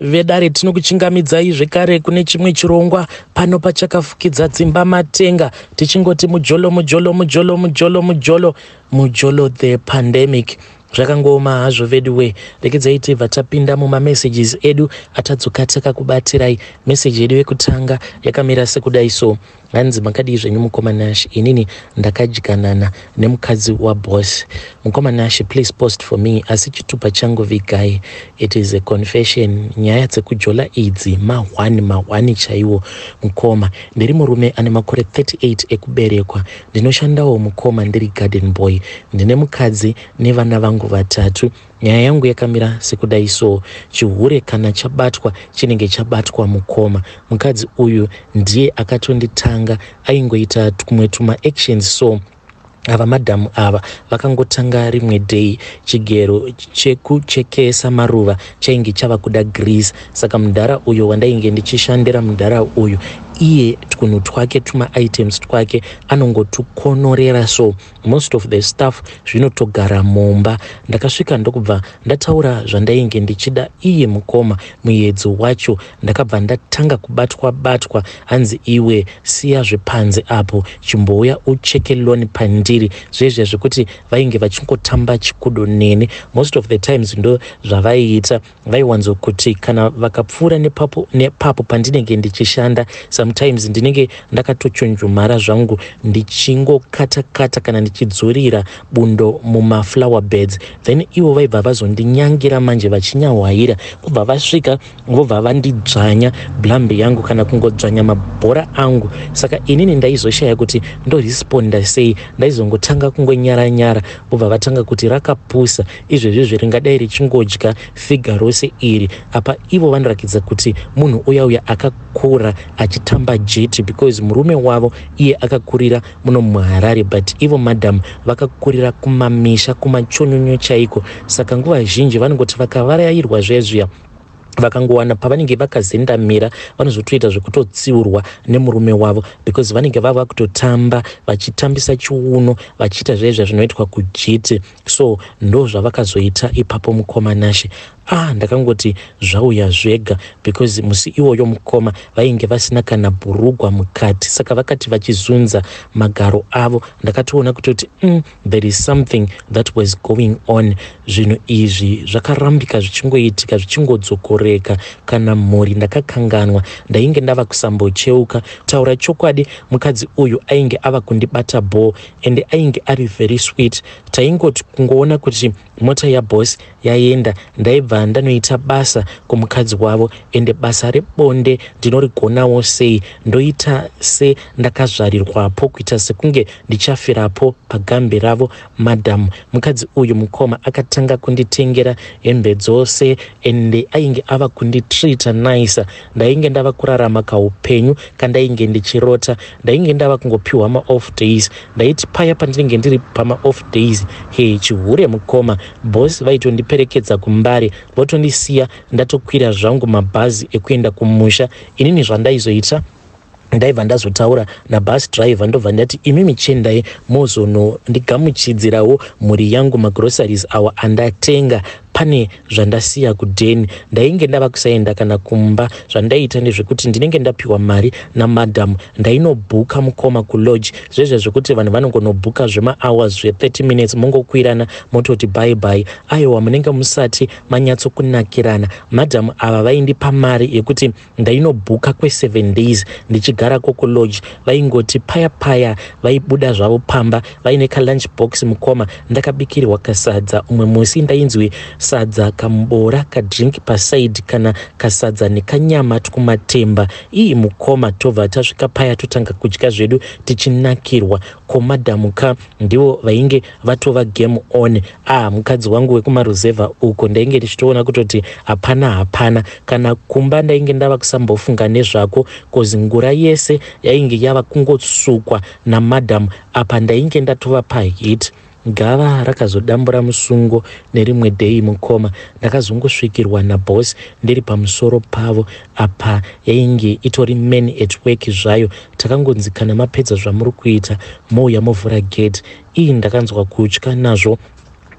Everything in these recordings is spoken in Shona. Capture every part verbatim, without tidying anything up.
vedare tinokuchingamidzai zvekare kune chimwe chirongwa pano pachakafukidza dzimba matenga tichingoti mujolo mujolo mujolo mujolo mujolo mujolo the pandemic. Zvakangoma hazvo veduwe, rekedzai tibva tapinda mumamessages edu atadzoka takakubatirai. Message yedu yekutanga yakamira sekudai so: hanzi makadii zvenyu mukomanashi, inini ndakadyanana nemukadzi waboss. Mukomanashi, please post for me. Asi chitupa changu vigai, it is a confession. Nyaya dzekujola idzi mahwani mahwani chaiwo. Mukoma, ndiri murume ane makore thirty-eight ekuberekwa. Ndinoshandawo mukoma ndiri garden boy. Ndine mukadzi nevana vangu vatatu. Nyaya yangu yakamira sekudai so: chihure kana chabatwa chinenge chabatwa mukoma. Mukadzi uyu ndiye akatonditanga aingoita tumwe tuma actions so ava madhamu ava vakangotanga rimwe day chigero chekuchekesa maruva chainge chava kuda grease. Saka mudhara uyo wandainge ndichishandira mudhara uyu iye twunhu twake tuma items twake anongotukonorera so most of the stuff zvinotogara mumba. Ndakasvika ndokubva ndataura zvandainge ndichida iye mukoma muyedzo wacho. Ndakabva ndatanga kubatwa batwa, hanzi iwe siya zvepanze apo, chimbouya ucheke loni pandiri. Zvezve zvekuti vainge vachingotamba chikudo nene most of the times ndo zvavaiita. Vaiwanzokuti kana vakapfuura nepapo nepapo pandinenge ndichishanda, sometimes ndinenge ndakatochonjomara zvangu ndichingokata kata kana ndichidzurira bundo muma flower beds, then ivo vaibva vazondinyangira manje vachinyahwaira, kubva vasvika vobva vandidzvanya blambe yangu kana kungodzvanya mabhora angu. Saka inini ndaizoshaya kuti ndoresponda sei, ndaizongotanga kungonyara nyara vobva vatanga kuti rakapusa izvezvi zviringadai richingodya figa rose iri. Apa ivo vanorakidza kuti munhu uya uya akakura achitamba jeti because murume wavo iye akakurira muno muHarare, but ivo madam vakakurira kumamisha kumachonyonyo chaiko. Saka nguva zhinji vanongoti vakavarairwa zvezviya vakangowana pavanenge vakazendamira vanozotoita zvekutotsiurwa nemurume wavo because vanenge vava kutotamba vachitambisa chiuno vachiita zvezve zvinoitwa kujeti. So ndo zvavakazoita ipapo mukomanashi. Ah, ndakangoti zvauya zvega because musi iwoyo mukoma vainge vasina kana bhurugwa mukati. Saka vakati vachizunza magaro avo ndakatoona kutoti mm, there is something that was going on. Zvinhu izvi zvakarambika zvichingoitika zvichingodzokoreka kana mhuri ndakakanganwa. Ndainge ndava kusambocheuka. Taura chokwadi, mukadzi uyu ainge ava kundibata ball and ainge ari very sweet. Taingoti kungoona kuti mota yaboss yaenda, ndaibva ndanoita basa kumukadzi wavo ende basa rebonde ndinorigonawo sei, ndoita se ndakazvarirwapo kuita sekunge ndichafirapo pagambe ravo madam. Mukadzi uyu mukoma akatanga kunditengera hembe dzose ende ainge ava kunditreata nice. Ndainge ndava kurarama kaupenyu kandainge ndichirota. Ndainge ndava kungopiwa ma off days. Ndaiti paya pandinenge ndiri pama off days, he chihure mukoma boss vaitondiperekedza kumbare votondisiya ndatokwira zvangu mabhazi ekuenda kumusha. Inini zvandaizoita ndaibva ndazotaura nabus driver ndobva ndati imi michendai mozono ndigamuchidzirawo mhuri yangu magroceries awa andatenga, pane zvandasiya kudheni. Ndainge ndava kusaenda kana kumba. Zvandaita ndezvekuti ndinenge ndapiwa mari namadam ndainobhuka mukoma kulodge, zvezve zvekuti vanhu vanongonobhuka zvema hours zve thirty minutes mongokwirana mototi bye bye. Aiwa munenge musati manyatsokunakirana. Madam ava vaindipa mari yekuti ndainobhuka kwe seven days ndichigara kulodge. Vaingoti paya paya vaibuda zvavo pamba vaine ka lunch box mukoma ndakabikirwa kasadza. Umwe musi ndainzwi sadza kambora kadrink paside kana kasadza nekanyama tukumatemba. Iyi mukoma tobva tasvika paya totanga kudya zvedu tichinakirwa. Komadamuka ndivo vainge vatova game on. Ah, mukadzi wangu wekumaruzeva uko ndainge ndichitoona kutoti hapana hapana. Kana kumba ndainge ndava kusambofunga nezvako kozi ngura yese yainge yava kungosukwa namadam. Apa ndainge ndatova pahit. Gava rakazodambura musungo nerimwe day mukoma ndakazongosvikirwa naboss ndiri pamusoro pavo. Apa yainge itori men at work zvayo. Takangonzikana mapedza zvamuri kuita mouya movhura gate. Iyi ndakanzwa kutya nazvo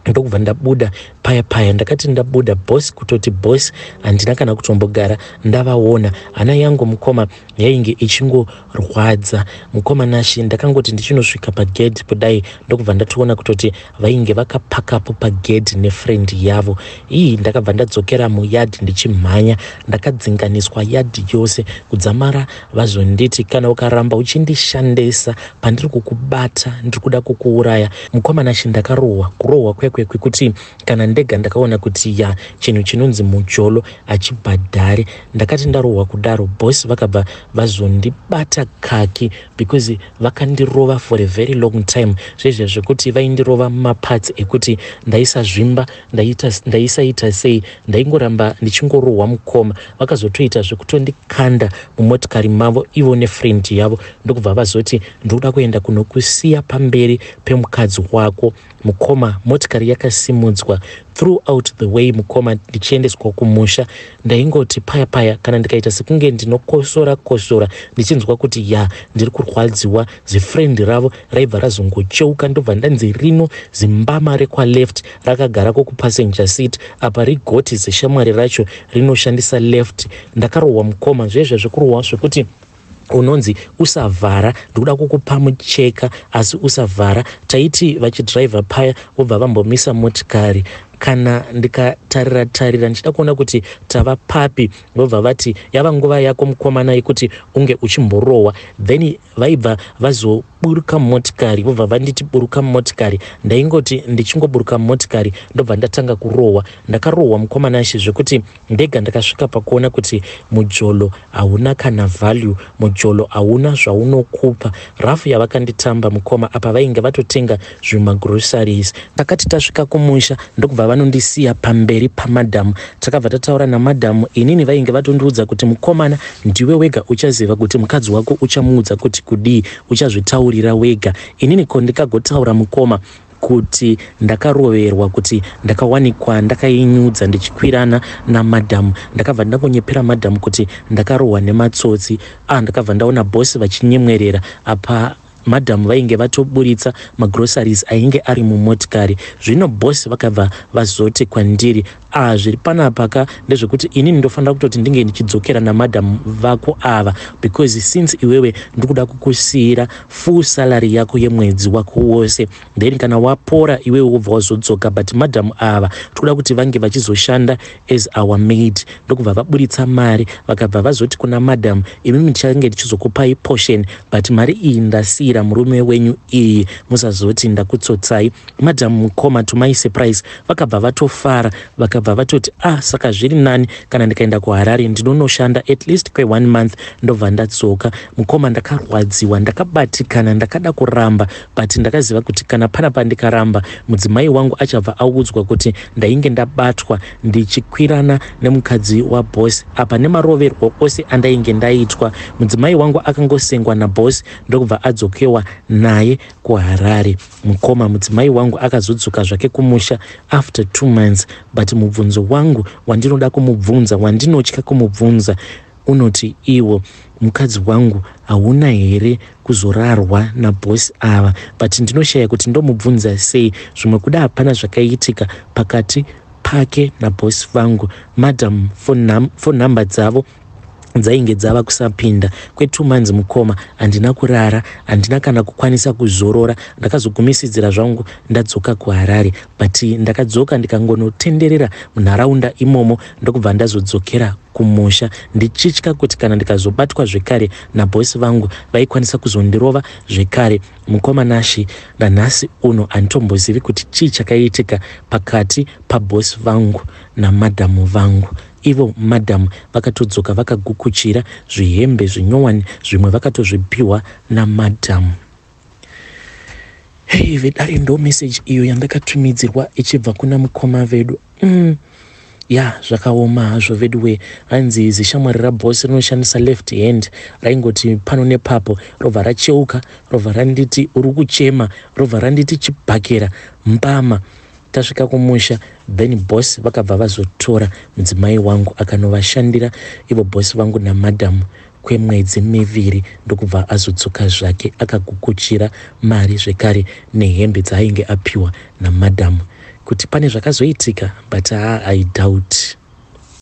ndokubva ndabuda paya paya. Ndakati ndabuda boss, kutoti boss handina kana kutombogara ndavaona. Hana yangu mukoma yainge ichingorwadza. Mukoma Nashi ndakangoti ndichinosvika pagedhi kudai ndokubva ndatoona kutoti vainge vakapakapo pagedhi nefrendi yavo. Iyi ndakabva ndadzokera muyadhi ndichimhanya. Ndakadzinganiswa yadhi yose kudzamara vazonditi kana ukaramba uchindishandisa pandiri kukubata ndiri kuda kukuuraya. Mukoma Nashi ndakarohwa, kurohwa kwekwe kwekuti kana ndega ndakaona kuti ya chinhu chinonzi mujolo achibhadhari. Ndakati ndarohwa kudaro boss vakabva vazondibata kaki because vakandirova for a very long time. Zvezvo zvekuti vaindirova mumaparts ekuti ndaisazvimba, ndaita ndaisaita sei, ndaingoramba ndichingorohwa mukoma. Vakazotoita zvekutondikanda mumotikari mavo ivo nefriend yavo ndokubva vazoti ndokuda kuenda kunokusiya pamberi pemukadzi wako. Mukoma motikari yakasimudzwa throughout the way. Mukoma ndichiendeswa kumusha. Ndaingoti paya paya kana ndikaita sekunge ndinokosora kosora ndichinzwa kuti ya ndiri kurwadziwa. Zifrendi ravo raibva razongocheuka ndobva ndanzi rino zimbama rekwa left rakagara kokupassenger seat, apa rigoti zeshamwari racho rinoshandisa left. Ndakarohwa mukoma, zvezvo zvekurohwa zvekuti unonzi usavhara, ndikuda kukupa mucheka asi usavhara. Taiti vachidhiraivha paya vobva vambomisa motikari. Kana ndikatarira tarira ndichida kuona kuti tava papi vobva vati yava nguva yako mukomana yekuti unge uchimborohwa. Then vaibva vazoburuka motikari vobva vanditi buruka motikari. Ndaingoti ndichingoburuka motikari ndobva ndatanga kurohwa. Ndakarohwa Mukoma Nashi zvekuti ndega ndakasvika pakuona kuti mujolo hauna kana value, mujolo hauna zvaunokupa. Rafu yavakanditamba mukoma apa vainge vatotenga zvimagroceries. Takati tasvika kumusha ndokubva vanondisiya pamberi pamadhamu. Takabva tataura namadhamu, inini vainge vatondiudza kuti mukomana ndiwe wega uchaziva kuti mukadzi wako uchamuudza kuti kudii, uchazvitaurira wega. Inini ko ndikagotaura mukoma kuti ndakaroverwa, kuti ndakawanikwa ndakainyudza ndichikwirana namadhamu. Ndakabva ndakonyepera madhamu kuti ndakarohwa nematsotsi. Ah, ndakabva ndaona bosi vachinyemwerera apa madhamu vainge vatoburitsa magroceries ainge ari mumotikari. Zvino bosi vakabva vazoti kwandiri, ah zviri panapa ka ndezvekuti inini ndofanira kutoti ndinge ndichidzokera namadhamu vako ava because since iwewe ndikuda kukusiyira full salary yako yemwedzi wako wose, then kana wapora iwewe wobva wazodzoka, but madhamu ava tikuda kuti vange vachizoshanda as our maid. Ndokubva vaburitsa mari vakabva vazoti kuna madhamu, imimi ndichange ndichizokupai portion but mari iyi ndasiyira murume wenyu iyi, musazoti ndakutsotsai. Madhamu Mukoma to my surprise vakabva vatofara, vakabva vatoti ah saka zviri nani kana ndikaenda kuHarare ndinonoshanda at least kwe one month ndobva ndadzoka. Mukoma ndakarwadziwa, ndakabatikana, ndakada kuramba but ndakaziva kuti kana panapa ndikaramba mudzimai wangu achabva audzwa kuti ndainge ndabatwa ndichikwirana nemukadzi wabosi. Apa nemaroverwo ose andainge ndaitwa mudzimai wangu akangosengwa nabosi ndokubva adzokewa naye kuHarare. Mukoma mudzimai wangu akazodzoka zvake kumusha after two months, but mubvunzo wangu wandinoda kumubvunza, wandinotya kumubvunza unoti iwo mukadzi wangu hauna here kuzorarwa nabosi ava, but ndinoshaya kuti ndomubvunza sei. Zvimwe kuda hapana zvakaitika pakati pake nabosi vangu. Madam phone number dzavo dzainge dzava kusapinda kwe two months. Mukoma handina kurara, handina kana kukwanisa kuzorora. Ndakazogumisidzira zvangu ndadzoka kuHarare, but ndakadzoka ndikangonotenderera munharaunda imomo ndokubva ndazodzokera kumusha ndichitya kuti kana ndikazobatwa zvekare nabosi vangu vaikwanisa kuzondirova zvekare. Mukoma Nashi nanhasi uno handitombozivi kuti chii chakaitika pakati pabosi vangu namadhamu vangu. Ivo madhamu vakatodzoka vakagukuchira zvihembe zvinyowani, zvimwe vakatozvipiwa namadhamu. Hey, vedari ndo message iyo yandakatumidzirwa ichibva kuna mukoma vedu. Mm. Ya zvakaoma hazvo veduwe. Hanzi zishamwari rabosi rinoshandisa left hand raingoti pano nepapo robva racheuka, robva randiti uri kuchema, robva randiti chibhakera mbama. Tasvika kumusha, then boss vakabva vazotora mudzimai wangu akanovashandira ivo bosi vangu namadhamu kwemwedzi miviri ndokubva azodzoka zvake akagukuchira mari zvekare nehembe dzaainge apiwa namadhamu. kuti pane zvakazoitika, but I doubt.